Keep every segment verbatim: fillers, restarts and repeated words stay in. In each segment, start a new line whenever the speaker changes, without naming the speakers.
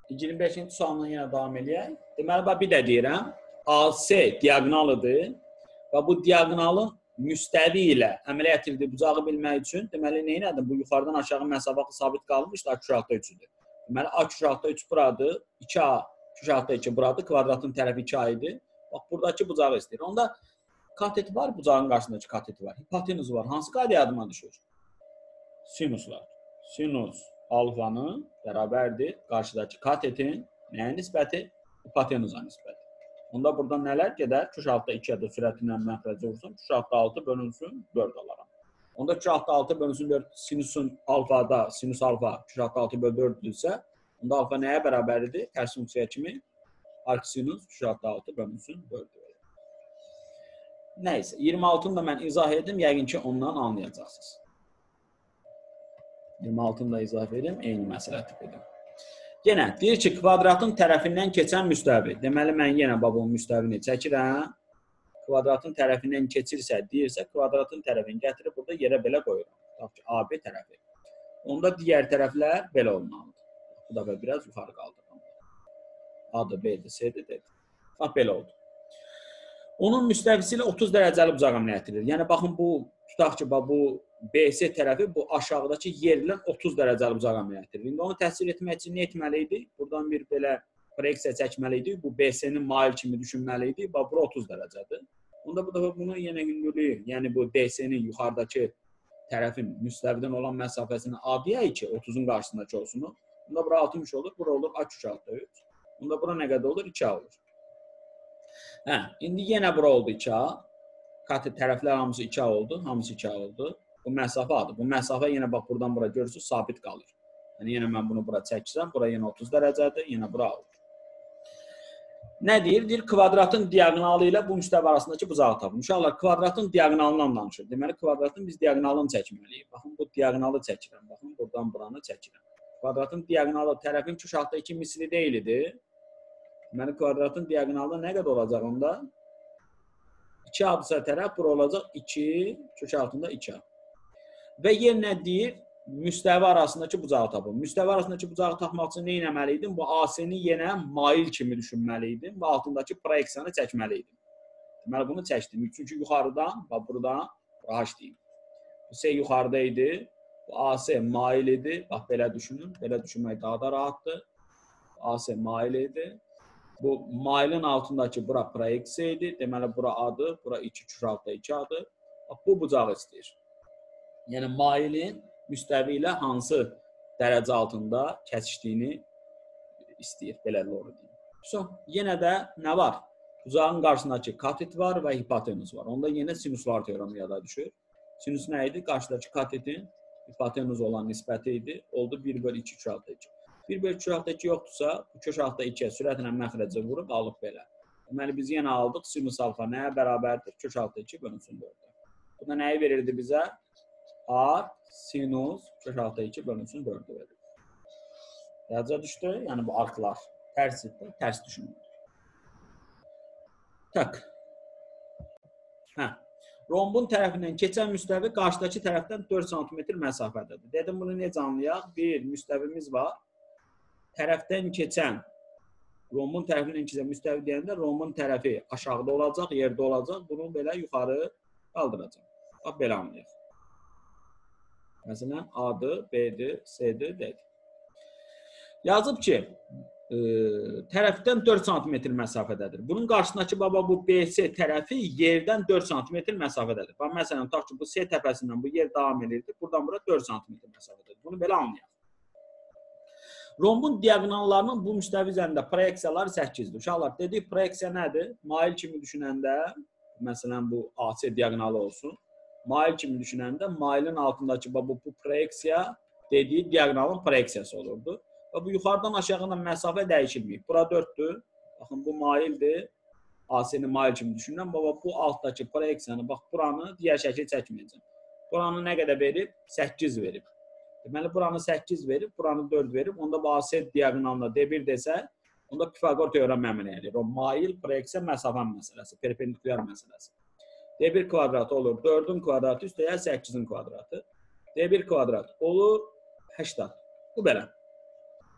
iyirmi beşinci sualdan yenə davam edək. Deməli, bir də deyirəm, A S diaqonalıdır və bu diaqonalın müstəvi ilə əməliyyat edildiyi bucağı bilmək üçün, deməli, nə elədim? Bu yuxarıdan aşağı məsafə sabit qalmış da A kök üçdür. Deməli, A kök üç buradır, iki A kök iki buradır, kvadratın tərəfi iki A idi. Bax, buradakı bucağı istəyir. Onda kateti var, bucağın qarşısındakı kateti var. Hipotenuzu var. Hansı qayda yadıma düşür? Sinuslar. Sinus alfanın bərabərdir qarşıdakı katetin nəyə nisbəti? Hipotenuza nisbəti. Onda buradan nələr gedər? kök altı ikiyə də sürəti ilə məxrəcə vursun. kök altı bölünsün dörd alaram. Onda kök altı bölünsün dörd sinusun alfada, sinus alfa kök altı bölü dörddürsə, onda alfa nəyə bərabərdir? Tərs funksiya kimi arcsinus kök altı bölünsün dörddür. Nəysə, iyirmi altını da mən izah edim, yəqin ki, ondan anlayacaqsınız. iyirmi altını da izah edim, eyni məsələ tipidir. Yenə, deyir ki, kvadratın tərəfindən keçən müstəvi. Deməli, mən yenə babamın müstəvini çəkirəm. Kvadratın tərəfindən keçirsə, deyirsə, kvadratın tərəfini gətirib burada yerə belə qoyuram. Tutaq ki, A B tərəfi. Onda digər tərəflər belə olmalıdır. Bu da biraz yuxarı qaldırdım. A-dır, B-dir, C-dir, D-dir. Bax, belə oldu. Onun müstəvisi ilə otuz dərəcəli bucağa əməliyyat edilir. Yəni, baxın, bu, tutaq ki, bu B C tərəfi bu aşağıdakı yerlə otuz dərəcəli bucağa əməliyyat edilir. İndi onu təsvir etmək üçün nə etməli idi? Buradan bir belə proyeksiya çəkməli idi. Bu B C-nin mail kimi düşünməli idi. Bax, bura otuz dərəcədir. Onda bu dəfə bunu yenə hündürlüyü, yəni bu D C-nin yuxarıdakı tərəfin müstəvidən olan məsafəsini A deyək ki, otuzun qarşısındakı olsun. Onda bura altmış olur, bura olur A kök üç. Onda bura nə qədər olur? iki A olur. Hə, indi yenə bura oldu iki A. Katet tərəflər hamısı iki A oldu, hamısı iki A oldu. Bu məsafə adı. Bu məsafə yenə bax buradan bura görürsünüz, sabit qalır. Yəni yenə mən bunu bura çəksəm, bura yenə otuz dərəcədir, yenə bura olur. Nə deyir? Deyir, kvadratın diaqonalı ilə bu müstəvi arasındakı bucağı tapın. Uşaqlar, kvadratın diaqonalından danışır. Deməli, kvadratın biz diaqonalını çəkməliyik. Baxın, bu diaqonalı çəkirəm. Baxın, buradan buranı çəkirəm. Kvadratın diaqonalı tərəfin kök iki misli deyildir. Deməli, kvadratın diaqonalı nə qədər olacaq onda? iki A-dırsa tərəf, bura olacaq iki, kök altında iki A. Və yenə deyir, müstəvi arasındakı bucağı tapın. Müstəvi arasındakı bucağı tapmaq üçün nə etməli idim? Bu A S-ni yenə mail kimi düşünməli idim və altındakı proyeksiyanı çəkməli idim. Deməli, bunu çəkdim. Çünki yuxarıdan, bax buradan, H deyim. Bu S yuxarıda idi. Bu A S mail idi. Bax, belə düşünün. Belə düşünmək daha da rahatdır. A S mail idi. Bu mailin altındakı bura proyeksiya idi. Deməli, bura A-dır. Bura iki kök altı iki A-dır. Bax, bu bucağı istəyir. Yəni, mailin müstəvi ilə hansı dərəcə altında kəsişdiyini istəyir. Belə doğru deyim. So, yenə də nə var? Bucağın qarşısındakı katet var və hipotenuz var. Onda yenə sinuslar teoremi yada düşür. Sinus nə idi? Qarşıdakı katetin hipotenuz olan nisbəti idi. Oldu bir bölü iki kök altı iki. bir bölü kök altı iki yoxdursa, bu kök altı ikiyə sürətlə məxrəcə vurub alıb belə. Deməli, biz yenə aldıq. Sinus alfa nəyə bərabərdir? kök altı iki bölünsün dördə. Bu da nəyi verirdi bizə? A sinus kök altı iki bölünsün dördə verir. Dərəcə düşdü. Yəni, bu arklar tərsdir, tərs düşünülür. Tak. Hə. Rombun tərəfindən keçən müstəvi qarşıdakı tərəfdən dörd santimetr məsafədədir. Dedim, bunu necə anlayaq? Bir müstəvimiz var. Tərəfdən keçən, rombun tərəfindən keçən müstəvi deyəndə rombun tərəfi aşağıda olacaq, yerdə olacaq. Bunu belə yuxarı qaldıracaq. Bax, belə anlayaq. Məsələn, A-dır, B-dir, C-dir, D-dir. Yazıb ki, e, tərəfdən dörd santimetr məsafədədir. Bunun qarşısındakı baba bu B C tərəfi yerdən dörd santimetr məsafədədir. Bax, məsələn, tutaq ki, bu C təpəsindən bu yer davam edirdi. Buradan bura dörd santimetr məsafədədir. Bunu belə anlayaq. Rombun diaqonallarının bu müstəvi üzərində proyeksiyaları səkkizdir. Uşaqlar, dedik, proyeksiya nədir? Mail kimi düşünəndə, məsələn, bu A C diaqonalı olsun. Mail kimi düşünəndə, mailin altındakı bu, bu proyeksiya dediyi diaqonalın proyeksiyası olurdu. Və bu yuxarıdan aşağıdan məsafə dəyişilməyib. Bura dörddür. Baxın, bu maildir. A C-ni mail kimi düşünürəm. Baba, bu altdakı proyeksiyanı, bax, buranı digər şəkil çəkməyəcəm. Buranı nə qədər verib? səkkiz verib. Deməli, buranı səkkiz verib, buranı dörd verib. Onda bu A C diaqonalına D bir desə, onda Pifaqor teoremi əmələ edir. O mail, proyeksiya, məsafə məsələsi, perpendikulyar məsələsi. D bir kvadrat olur dördün kvadratı üstəyə səkkizin kvadratı. D bir kvadrat olur səksən. Bu belə.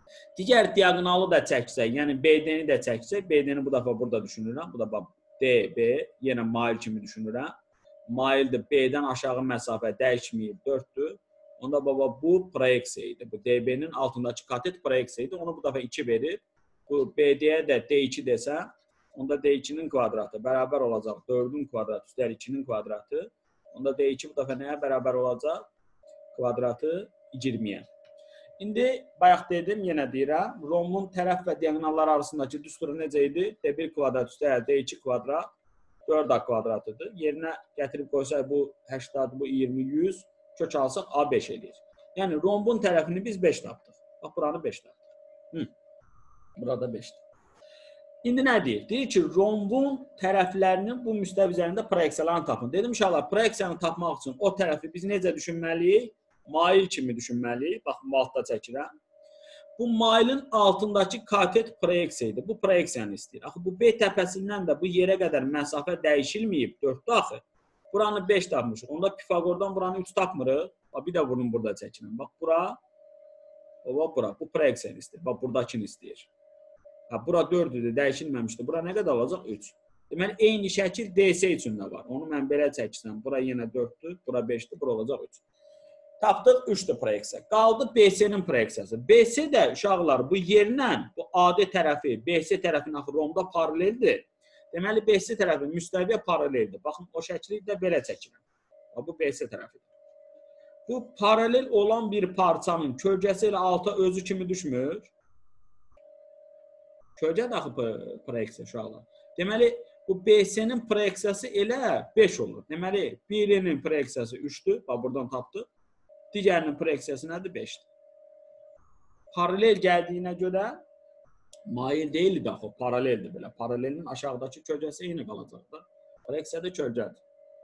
Digər diaqonalı da çəksək, yəni B D-ni də çəksək, B D-ni bu dəfə burada düşünürəm. Bu da D, B, yenə mail kimi düşünürəm. Maildir, B-dən aşağı məsafə dəyişməyib dörddür. Onda baba bu proyeksiya idi. Bu D B-nin altındakı katet proyeksiya idi. Onu bu dəfə iki verir. Bu B D-yə də D iki desəm, onda D ikinin kvadratı bərabər olacaq dördün kvadratı üstər ikinin kvadratı. Onda D iki bu dəfə nəyə bərabər olacaq? Kvadratı iyirmiyə. İndi bayaq dedim, yenə deyirəm, rombun tərəf və diaqonallar arasındakı düsturu necə idi? D bir kvadrat üstər D iki kvadrat dörd A kvadratıdır. Yerinə gətirib qoysaq bu səksən, bu iyirmi, yüz kök alsaq A beş edir. Yəni rombun tərəfini biz beş tapdıq. Bax buranı beş tapdıq. Hı. Burada beşdir. İndi nə deyir? Deyir ki, rombun tərəflərinin bu müstəvi üzərində proyeksiyalarını tapın. Dedim uşaqlar, proyeksiyanı tapmaq üçün o tərəfi biz necə düşünməliyik? Mail kimi düşünməliyik. Baxın, bu altda çəkirəm. Bu mailin altındakı katet proyeksiyaydı. Bu proyeksiyanı istəyir. Axı, bu B təpəsindən də bu yerə qədər məsafə dəyişilməyib. dörddür axı. Buranı beş tapmışıq. Onda Pifagordan buranı üç tapmırıq. Bir də bunu burada çəkirəm. Bax, bura, o, bura. Bu proyeksiyanı istəyir. Bax, buradakini istəyir. Ha, bura dörddür, dəyişilməmişdir. Bura nə qədər olacaq? üç. Deməli, eyni şəkil D S üçün də var. Onu mən belə çəksəm. Bura yenə dörddür, bura beşdir, bura olacaq üç. Tapdıq üçdür proyeksiya. Qaldı B S-nin proyeksiyası. B S də uşaqlar bu yerlə bu A D tərəfi, B S tərəfinin axı romda paraleldir. Deməli, B S tərəfi müstəviyə paraleldir. Baxın, o şəkli də belə çəkirəm. Bu B S tərəfidir. Bu paralel olan bir parçanın kölgəsi ilə alta özü kimi düşmür. Kölgə daxı proyeksiya uşaqlar. Deməli, bu B S-nin proyeksiyası elə beş olur. Deməli, birinin proyeksiyası üçdür. Bax, buradan tapdıq. Digərinin proyeksiyası nədir? beşdir. Paralel gəldiyinə görə mail deyil də axı, paraleldir belə. Paralelin aşağıdakı kölgəsi eyni qalacaqdır. Proyeksiyada kölgədir.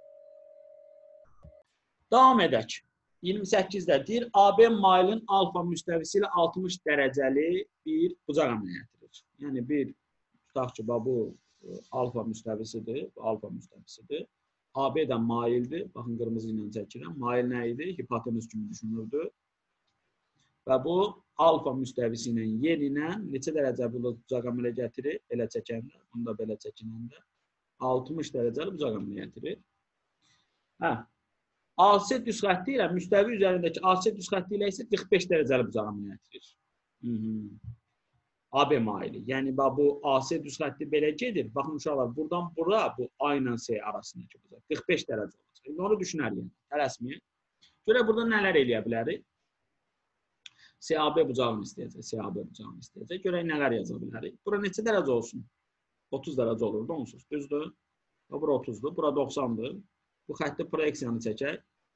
Davam edək. iyirmi səkkizdə deyir, A B mailin alfa müstəvisi ilə altmış dərəcəli bir bucaq əməliyyatı yetirir. Yəni, bir, tutaq ki, bu alfa müstəvisidir, bu alfa müstəvisidir. A B də maildir. Baxın, qırmızı ilə çəkirəm. Mail nə idi? Hipotenüs kimi düşünürdü. Və bu alfa müstəvisi ilə yerinə neçə dərəcə bucaq əmələ gətirir? Belə çəkəndə, bunu da belə çəkəndə altmış dərəcəli bucaq əmələ gətirir. Hə. A S düz xətti ilə müstəvi üzərindəki A S düz xətti ilə isə qırx beş dərəcəli bucaq əmələ gətirir. A B maili. Yəni, bu A S düz xətti belə gedir. Baxın, uşaqlar, buradan bura, bu A ilə S arasındakı bucaq. qırx beş dərəcə olacaq. İndi onu düşünərik. Tələsməyin. Görə burada nələr eləyə bilərik? S A B bucağını istəyəcək. S A B bucağını istəyəcək. Görək nələr yaza bilərik. Bura neçə dərəcə olsun? otuz dərəcə olur, onsuz. Düzdür. Bura otuzdur. Bura doxsandır. Bu xətti proyeksiyanı çəkək.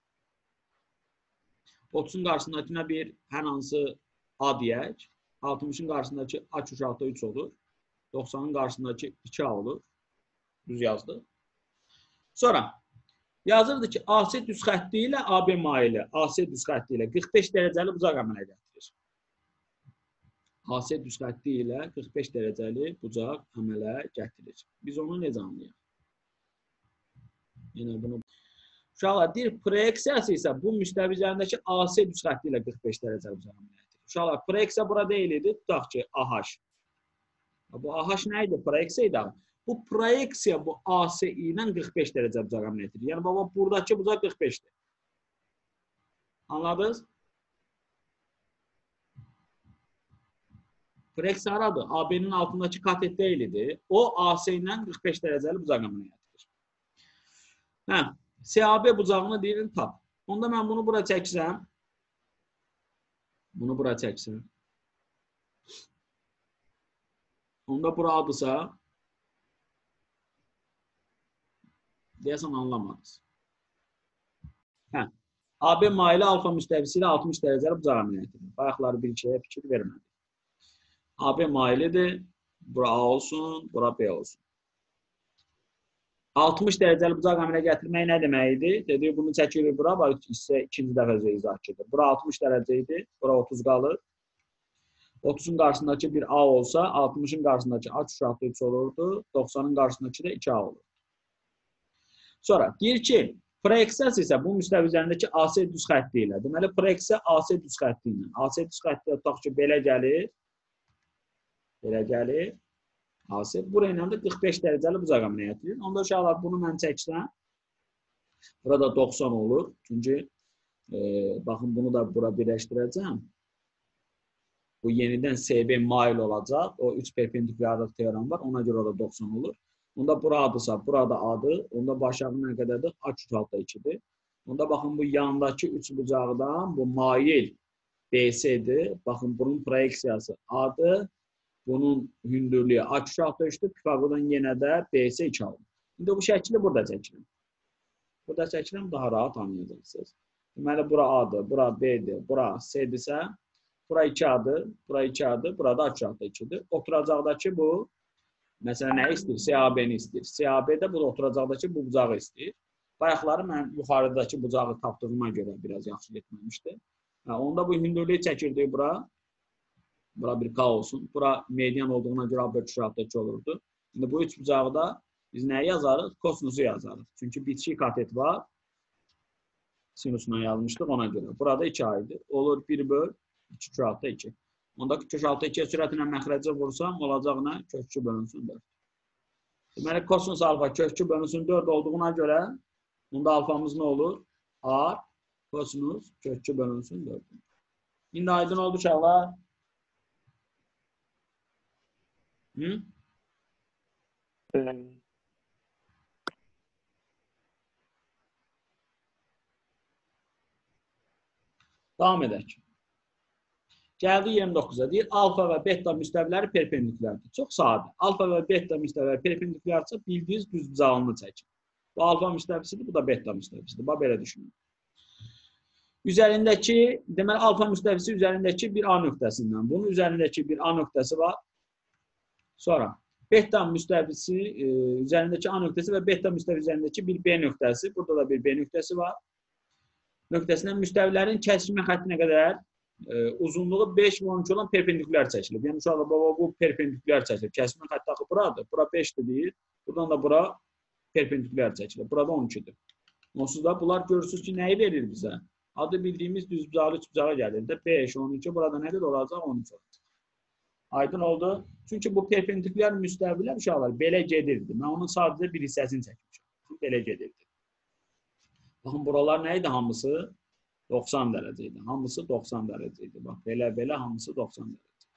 otuzun qarşısındakına bir hər hansı A deyək. altmışın qarşısındakı A uşaqda üç olur. doxsanın qarşısındakı iki A olur. Düz yazdı. Sonra yazırdı ki, A S düz xətti ilə A B maili, A S düz xətti ilə qırx beş dərəcəli bucaq əmələ gətirir. A S düz xətti ilə qırx beş dərəcəli bucaq əmələ gətirir. Biz onu necə anlayaq? Yenə bunu uşaqlar deyir, proyeksiyası isə bu müstəvi üzərindəki A S düz xətti ilə qırx beş dərəcəli bucaq əmələ gətirir. Uşaqlar, proyeksiya burada deyil idi. Tutaq ki, A H. Bu A H nə idi? Proyeksiya idi. Bu proyeksiya bu A S ilə qırx beş dərəcə bucaq əmələ gətirir. Yəni, baba, buradakı bucaq qırx beşdir. Anladınız? Proyeksiya haradır? A B'nin altındakı katet deyil idi. O, A S ilə qırx beş dərəcəli bucaq əmələ gətirir. Hə, S A B bucağını deyirin, tap. Onda mən bunu bura çəksəm, bunu bura çəksəm, onda bura adırsa, deyəsən anlamadınız. Hə, A B maili alfa müstəvisi ilə altmış dərəcəli bucaq əmələ gətirir. Bayaqları bir şeyə fikir vermədik. A B mailidir, bura A olsun, bura B olsun. altmış dərəcəli bucaq əmələ gətirmək nə demək idi? Dedik, bunu çəkirik bura, bax, isə ikinci dəfə izah edir. Bura altmış dərəcə idi, bura otuz qalır. otuzun qarşısındakı bir A olsa, altmışın qarşısındakı A uşaqda üç olurdu, doxsanın qarşısındakı da iki A olur. Sonra, deyir ki, proyeksiyası isə bu müstəvi üzərindəki A S düz xətti ilə. Deməli, proyeksiya A S düz xətti ilə. A S düz xətti ilə tutaq ki, belə gəlir. Belə gəlir. A-C. Burayla da qırx beş dərəcəli bucaq əməliyyat edir. Onda uşaqlar bunu mən çəksəm, burada doxsan olur. Çünki e, baxın bunu da bura birləşdirəcəm. Bu yenidən S B mail olacaq. O üç perpendikularlıq teorem var. Ona görə da doxsan olur. Onda bura adırsa, burada adı. Onda başağı nə qədərdir? A üç alta ikidir. Onda baxın bu yandakı üç bucaqdan bu mail B S'dir. Baxın bunun proyeksiyası A'dır. Bunun hündürlüyü A üç alta üçdür. Pifagordan yenə də B S iki alır. İndi bu şəkli burada çəkilim. Burada çəkiləm daha rahat anlayacaqsınız. Deməli bura A'dır, bura B'dir, bura C'dirsə, bura iki A'dır, bura iki A'dır, burada A üç alta ikidir. Oturacaqdakı bu məsələn nə istəyir? C A B'ni istəyir. C A B də bu oturacaqdakı bu bucağı istəyir. Bayaqları mən yuxarıdakı bucağı tapdığıma görə biraz yaxşı getməmişdi. Onda bu hündürlüyü çəkirdik bura. Bura bir K olsun. Bura median olduğuna görə A üç alta iki olurdu. İndi bu üç bucağı da biz nəyi yazarıq? Kosinusu yazarıq. Çünki bitişik katet var. Sinusuna yazmışdıq ona görə. Burada iki A'ydı. Olur bir böl iki kök alta iki. Onda kök alta ikiyə sürətlə məxrəcə vursam olacaq nə? Kök iki bölünsün dörd. Deməli kosinus alfa kök iki bölünsün dörd olduğuna görə bunda alfamız nə olur? A kosinus kök iki bölünsün dörd. İndi aydın oldu uşaqlar. Hı?
Evet.
Davam edək. Gəldi iyirmi doqquza deyir, alfa və beta müstəviləri perpendikulərdir. Çox sadə. Alfa və beta müstəviləri perpendikulərdirsə, bildiyiniz düz bucağını çəkin. Bu alfa müstəvisidir, bu da beta müstəvisidir. Bax, belə düşünün. Üzərindəki, deməli, alfa müstəvisi üzərindəki bir A nöqtəsindən. Bunun üzərindəki bir A nöqtəsi var. Sonra, beta müstəvisi e, üzərindəki A nöqtəsi və beta müstəvisi üzərindəki bir B nöqtəsi. Burada da bir B nöqtəsi var. Nöqtəsindən müstəvilərin kəsişmə xəttinə qədər e, uzunluğu beş və on iki olan perpendikulər çəkilib. Yəni, uşaqlar, baba, bu perpendikulər çəkilib. Kəsişmə xətti axı buradır. Bura beşdir deyir. Buradan da bura perpendikulər çəkilib. Burada on ikidir. Onsuz da bunlar görürsünüz ki, nəyi verir bizə? Adı bildiyimiz düz bucağı, üç bucağı gəlir də. beş, on iki, burada nə qədər olacaq? on üç olacaq. Aydın oldu. Çünki bu perpendikulər müstəvilər uşaqlar belə gedirdi. Mən onun sadəcə bir hissəsini çəkmişəm. Belə gedirdi. Baxın, buralar nə idi hamısı? doxsan dərəcə idi. Hamısı doxsan dərəcə idi. Bax, belə-belə hamısı doxsan dərəcə.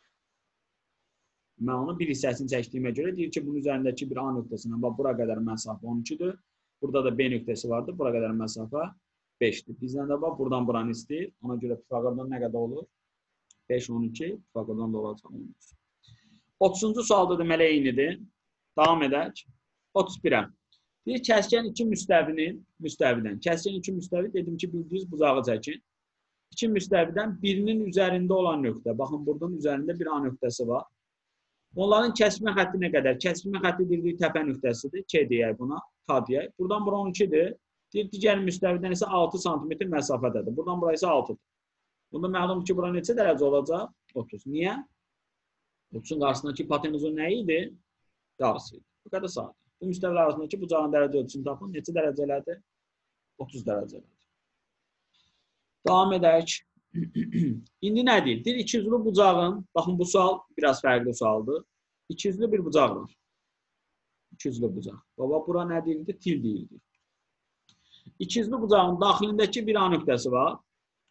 Mən onun bir hissəsini çəkdiyimə görə deyir ki, bunun üzərindəki bir A nöqtəsindən, bax, bura qədər məsafə on ikidir. Burada da B nöqtəsi vardır. Bura qədər məsafə beşdir. Bizdən də bax, buradan buranı istəyir. Ona görə Pifagordan nə qədər olur? beş, on iki. Pifagordan da olacaq on üç. otuzuncu sualda deməli eynidir. Davam edək. otuz birə. Bir kəskin iki müstəvinin, müstəvidən, kəskin iki müstəvi dedim ki, bildiyiniz bucağı çəkin. İki müstəvidən birinin üzərində olan nöqtə, baxın, buradan üzərində bir A nöqtəsi var. Onların kəsmə xətti nə qədər? Kəsmə xətti dediyi təpə nöqtəsidir. K deyək buna, K deyək. Buradan bura on ikidir. Digər müstəvidən isə altı santimetr məsafədədir. Buradan bura isə altıdır. Bunda məlum ki, bura neçə dərəcə olacaq? otuz. Niyə? otuzun qarşısındakı hipotenuzun nə idi? Yarısı idi. Bu qədər sadə. Bu müstəvilər arasındakı bucağın dərəcə ölçüsünü tapın. Neçə dərəcələrdir? otuz dərəcələrdir. Davam edək. İndi nə deyil? Deyir, ikiyüzlü bucağın, baxın bu sual biraz fərqli sualdır. İkiyüzlü bir bucaq var. İkiyüzlü bucaq. Baba, bura nə deyildi? Til deyildi. İkiyüzlü bucağın daxilindəki bir A nöqtəsi var.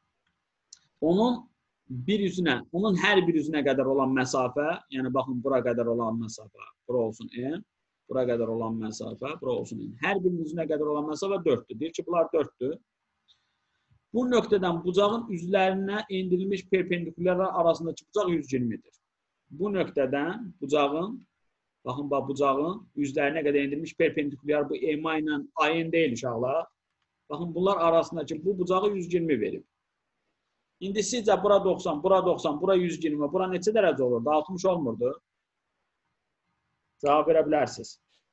Onun bir üzünə, onun hər bir üzünə qədər olan məsafə, yəni baxın, bura qədər olan məsafə, bura olsun N. Bura qədər olan məsafə, bura olsun. Hər birinin üzünə qədər olan məsafə dörddür. Deyir ki, bunlar dörddür. Bu nöqtədən bucağın üzlərinə endirilmiş perpendikulyarlar arasındakı bucaq yüz iyirmidir. Bu nöqtədən bucağın, baxın, bucağın üzlərinə qədər endirilmiş perpendikulyar bu E M A ilə A N deyil uşaqlar. Baxın, bunlar arasındakı bu bucağı yüz iyirmi verib. İndi sizcə bura doxsan, bura doxsan, bura yüz iyirmi, bura neçə dərəcə olurdu? altmış olmurdu. Cavab verə bilərsiniz.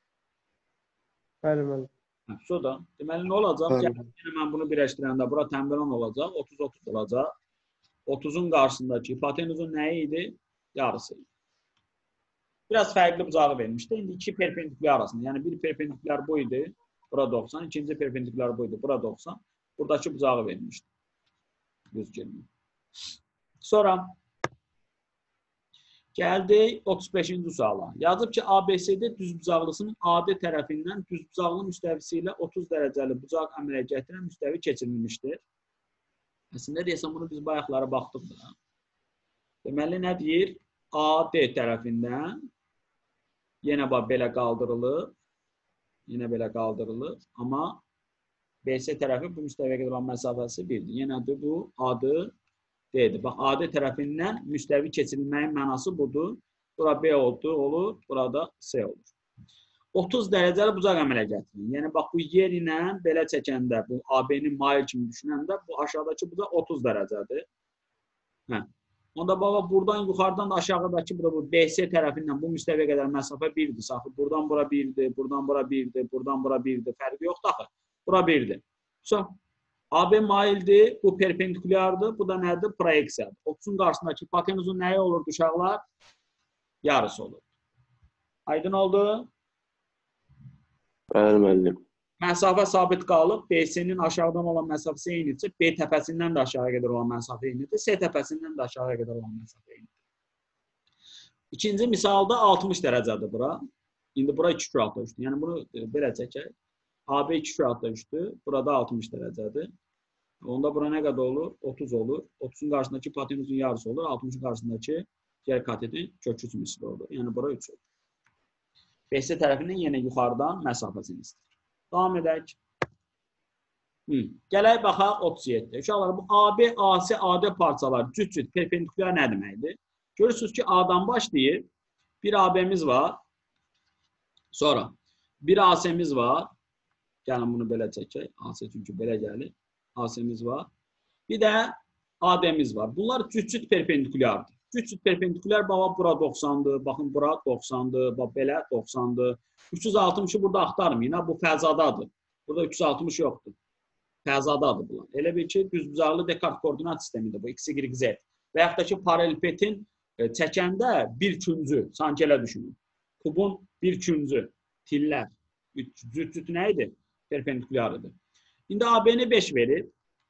Bəli, bəli.
Soda. Deməli, nə olacaq? Gəlin, mən bunu birləşdirəndə bura tənbel on olacaq, otuz otuz olacaq. otuzun qarşısındakı hipotenuzun nəyi idi? Yarısı idi. Biraz fərqli bucağı vermişdi. İndi iki perpendikulyar arasında. Yəni, bir perpendikulyar bu idi, bura doxsan. İkinci perpendikulyar bu idi, bura doxsan. Buradakı bucağı vermişdi. yüz iyirmi. Sonra, Gəldik otuz beşinci suala. Yazıb ki, A B C-də düzbucaqlısının A D tərəfindən düzbucaqlı müstəvisi ilə otuz dərəcəli bucaq əmələ gətirən müstəvi keçirilmişdir. Əslində deyəsən, bunu biz bayaqlara baxdıq da. Deməli, nə deyir? A D tərəfindən yenə bax, belə qaldırılır. Yenə belə qaldırılır. Amma B C tərəfi bu müstəviyə qədər olan məsafəsi birdir. Yenə də bu adı D-dir. Bax, A D tərəfindən müstəvi keçirilməyin mənası budur. Bura B oldu, olur. Burada C olur. otuz dərəcəli bucaq əmələ gətirin. Yəni, bax, bu yer ilə belə çəkəndə, bu A B-nin mail kimi düşünəndə, bu aşağıdakı bucaq otuz dərəcədir. Hə. Onda, baba, buradan, yuxarıdan da aşağıdakı, bu B C tərəfindən bu müstəviyə qədər məsafə birdir. Saxı, buradan bura birdir, buradan bura birdir, buradan bura birdir. Fərqi yoxdur, axı. Bura birdir. So, A B maildir, bu perpendikulyardır, bu da nədir? Proyeksiyadır. otuzun qarşısındakı hipotenuzun nəyi olurdu uşaqlar? Yarısı olur. Aydın oldu?
Bəli, müəllim.
Məsafə sabit qalıb, B C-nin aşağıdan olan məsafəsi eynidir, B təpəsindən də aşağıya qədər olan məsafə eynidir, C təpəsindən də aşağıya qədər olan məsafə eynidir. İkinci misalda altmış dərəcədir bura. İndi bura iki kürətlə üçdür. Yəni, bunu belə çəkək. A B iki kürətlə üçdür, burada altmış dərəcədir. Onda bura nə qədər olur? otuz olur. otuzun qarşısındakı hipotenuzun yarısı olur. altmışın qarşısındakı yer katetin kök üç misli olur. Yəni, bura üç olur. B C tərəfindən yenə yuxarıdan məsafəsini istəyir. Davam edək. Hı. Gələk baxaq otuz yeddi. Uşaqlar, bu A B, A C, A D parçalar cüt-cüt perpendikulyar nə deməkdir? Görürsünüz ki, A'dan başlayır. Bir A B'miz var. Sonra bir A C'miz var. Gəlin bunu belə çəkək. A C çünki belə gəlir. A C'miz var. Bir də A D'miz var. Bunlar cüt-cüt perpendikulyardır. Cüt-cüt perpendikulyar, baba, bura doxsandır. Baxın, bura doxsandır. Bax, belə doxsandır. üç yüz altmışı burada axtarmayın. Bu fəzadadır. Burada üç yüz altmış yoxdur. Fəzadadır bunlar. Elə bir ki, düzbucaqlı Descartes koordinat sistemidir bu. X, Y, Z. Və yaxud da ki, paralelpetin çəkəndə bir küncü. Sanki elə düşünün. Kubun bir küncü. Tillər. Cüt-cüt nə idi? Perpendikulyarıdır. İndi A B'ni beş verir.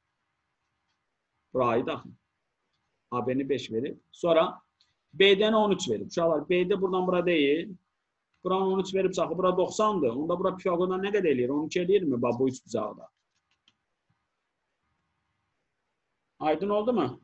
Burayı da. A B'ni beş verir. Sonra B'den on üç verir. Uşaqlar, B'de buradan bura deyil. Buranın on üç verib saxı, bura doxsandır. Onda bura Pifagordan nə qədər eləyir? on iki eləyir mi? Bax, bu üç bucaqda. Aydın oldu mu?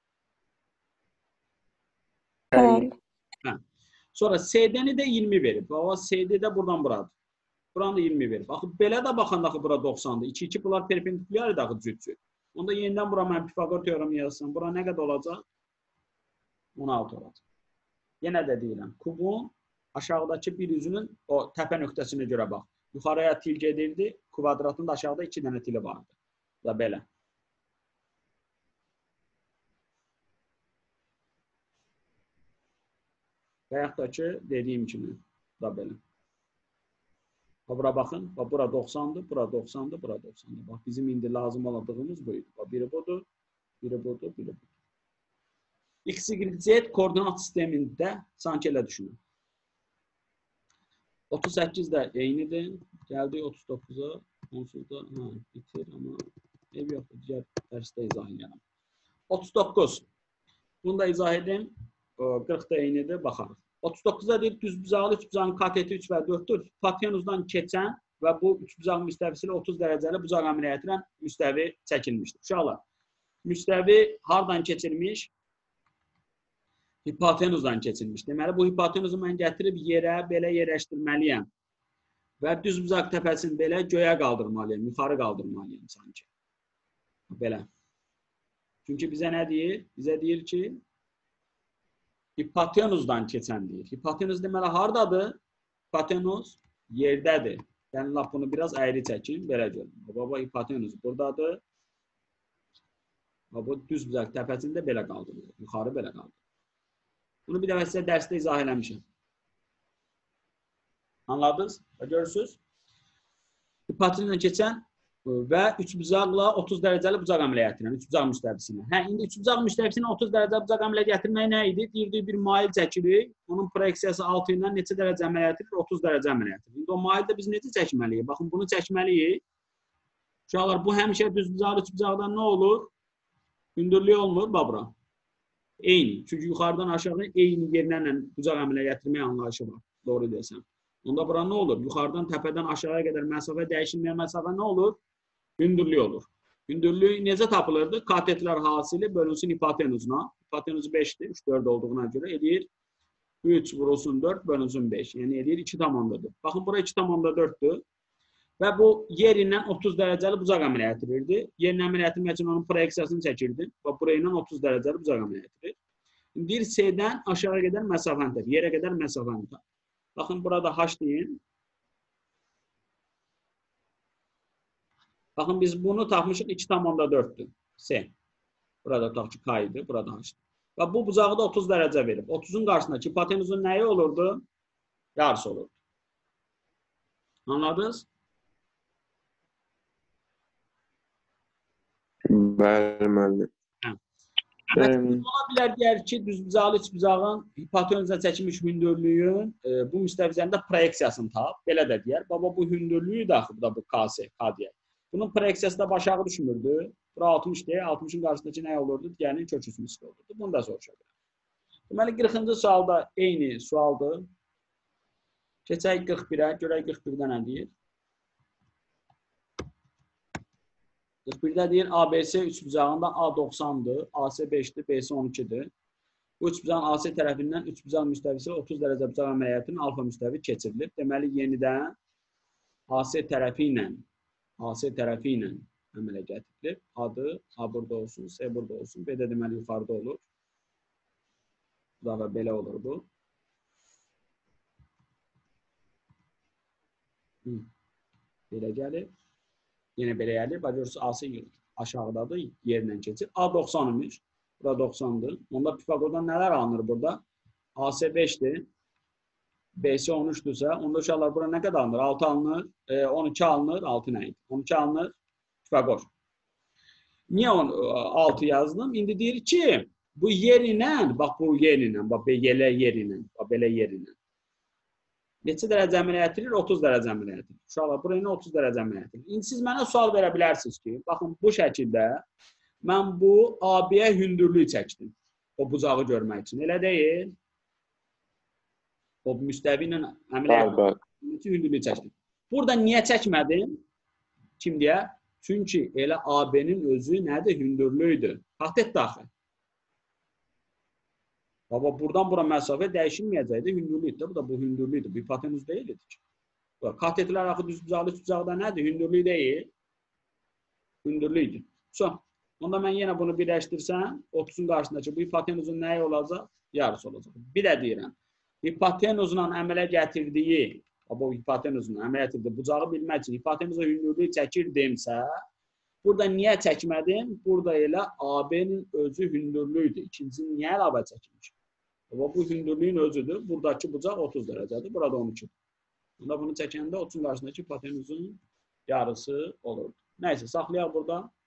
Bəli.
Hə. Sonra C'dəni də iyirmi verib. Bax, C'de də buradan buradır. Buranı da iyirmi verib. Baxın, belə də baxanda ki, bura doxsandır. iki iki bunlar perpendikulyar idi, cüt-cüt. Onda yenidən bura mən Pifagor teoremi yazsam, bura nə qədər olacaq? on altı olacaq. Yenə də deyirəm, kubun aşağıdakı bir üzünün o təpə nöqtəsinə görə bax. Yuxarıya til gedirdi, kvadratın da aşağıda iki dənə tili vardı. Da belə. Və yaxud da ki, dediyim kimi, da belə. Bura baxın, bura doxsandır, bura doxsandır, bura doxsandır. Bax, bizim indi lazım oladığımız buydu. Biri budur, biri budur, biri budur. X, Y, Z koordinat sistemində sanki elə düşünün. otuz səkkiz də eynidir. Gəldik otuz doqquza. Onsuz da hə, bitir, amma ev yoxdur. Digər dərsdə izah edirəm. otuz doqquz. Bunu da izah edeyim. qırx da eynidir, baxarıq. otuz doqquza deyir, düzbucaqlı üçbucağın kateti üç və dörddür. Hipotenuzdan keçən və bu üçbucaq müstəvisi ilə otuz dərəcəli bucaq əmələ gətirən müstəvi çəkilmişdir. Uşaqlar, müstəvi hardan keçirmiş? Hipotenuzdan keçilmiş. Deməli, bu hipotenuzu mən gətirib yerə belə yerləşdirməliyəm. Və düzbucaq təpəsini belə göyə qaldırmalıyım, yuxarı qaldırmalıyım sanki. Belə. Çünki bizə nə deyir? Bizə deyir ki, hipotenuzdan keçən deyir. Hipotenuz deməli, haradadır? Hipotenuz yerdədir. Yəni, laf bunu biraz əyri çəkin, belə görün. Baba, hipotenuz buradadır. Bu düzbucaq təpəsində belə qaldırılır. Yuxarı belə qaldırılır. Bunu bir dəfə sizə dərsdə izah eləmişəm. Anladınız? Və görürsünüz. Hipotenuzdan keçən və üçbucaqla otuz dərəcəli bucaq əmələ gətirən, üçbucaq müstəvisinə. Hə, indi üçbucaq müstəvisinə otuz dərəcəli bucaq əmələ gətirmək nə idi? Deyirdik, bir mail çəkirik, onun proyeksiyası altı ilə neçə dərəcə əmələ gətirir? otuz dərəcə əmələ gətirir. İndi o maildə biz necə çəkməliyik? Baxın, bunu çəkməliyik. Uşaqlar, bu həmişə düzbucaqlı üçbucaqdan nə olur? Hündürlüyü olmur, babra. Eyni. Çünki yuxarıdan aşağı eyni yerlərlə bucaq əmələ gətirmək anlayışı var. Doğru desəm. Onda bura nə olur? Yuxarıdan təpədən aşağıya qədər məsafə dəyişilməyən məsafə nə olur? Hündürlük olur. Hündürlük necə tapılırdı? Katetlər hasili bölünsün hipotenuzuna. Hipotenuz beşdir. üç dörd olduğuna görə edir. üç vurulsun dörd bölünsün beş. Yəni edir iki tam dörd. Baxın bura iki tam dörddür. Və bu yerindən otuz dərəcəli bucaq əməliyyat edirdi. Yerin əməliyyat etmək üçün onun proyeksiyasını çəkirdi. Və burayla otuz dərəcəli bucaq əməliyyat edir. İndi C-dən aşağı qədər məsafəni tap. Yerə qədər məsafəni tap. Baxın burada H deyin. Baxın biz bunu tapmışıq iki tam dörddür. C. Burada tutaq ki K idi. Burada H. Və bu bucağı da otuz dərəcə verib. otuzun qarşısındakı hipotenuzun nəyi olurdu? Yarısı olurdu. Anladınız?
Bəli, müəllim.
Ola bilər deyər ki, düzbucaqlı üçbucağın hipotenuzda çəkilmiş hündürlüyün e, bu müstəvizəndə proyeksiyasını tap. Belə də deyər. Baba bu hündürlüyü daxil, bu da bu K S, K deyər. Bunun proyeksiyası da aşağı düşmürdü. Bura altmış deyək, altmışın qarşısındakı nə olurdu? Digərinin kök üstü misli olurdu. Bunu da soruşa bilər. Deməli, qırxıncı sualda eyni sualdır. Keçək qırx birə, görək qırx birdə nə deyir? qırx birdə deyir, A B S üçbucağında A doxsandır, A S beşdir, B S on ikidir. Bu üçbucağın A S tərəfindən üçbucaq müstəvisi otuz dərəcə bucaq əməliyyatının alfa müstəvi keçirilir. Deməli, yenidən A S tərəfi ilə A S tərəfi ilə əmələ gətirilir. Adı A burada olsun, S burada olsun. B də deməli yuxarıda olur. Bu da belə olur bu. Hı. Belə gəlir. Yenə belə gəlir. Görürsünüz, A S aşağıdadır, yerindən keçir. A doxsan imiş. Burada doxsandır. Onda Pifagordan nələr alınır burada? A S beşdir. B S on üçdürsə, onda uşaqlar bura nə qədər alınır? altı alınır, on iki alınır, altı nə idi? on iki alınır, Pifagor. Niyə altı yazdım? İndi deyir ki, bu yerindən, bax bu yerindən, bax belə yerindən, bax belə yerindən. Neçə dərəcə əməliyyat edilir? otuz dərəcə əməliyyat edilir. Uşaqlar, buraya otuz dərəcə əməliyyat edilir. İndi siz mənə sual verə bilərsiniz ki, baxın bu şəkildə mən bu A B-yə hündürlük çəkdim. O bucağı görmək üçün. Elə deyil. O müstəvi ilə əməliyyat üçün hündürlük çəkdim. Burada niyə çəkmədim? Kim deyə? Çünki elə A B-nin özü nədir? Hündürlüydür. Katet daxil. Baba, buradan bura məsafə dəyişilməyəcəkdir, hündürlükdür. Bu da bu hündürlükdür. Bu hipotenuz deyil idi ki. Katetlər axı düzbucaqlı üçbucaqda nədir? Hündürlük deyil. Hündürlükdür. So, onda mən yenə bunu birləşdirsəm, otuzun qarşısındakı bu hipotenuzun nəyi olacaq? Yarısı olacaq. Bir də deyirəm, hipotenuzla əmələ gətirdiyi, bu hipotenuzla əmələ gətirdiyi bucağı bilmək üçün hipotenuza hündürlük çəkirdimsə, burada niyə çəkmədim? Burada elə A B-nin özü hündürlüydür. İkincini niyə əlavə çəkmiş? Bu hündürlüyün özüdür. Buradakı bucaq otuz dərəcədir. Burada on iki. Bunda bunu çəkəndə otuzun qarşısındakı hipotenuzun yarısı olurdu. Nəysə, saxlayaq burada.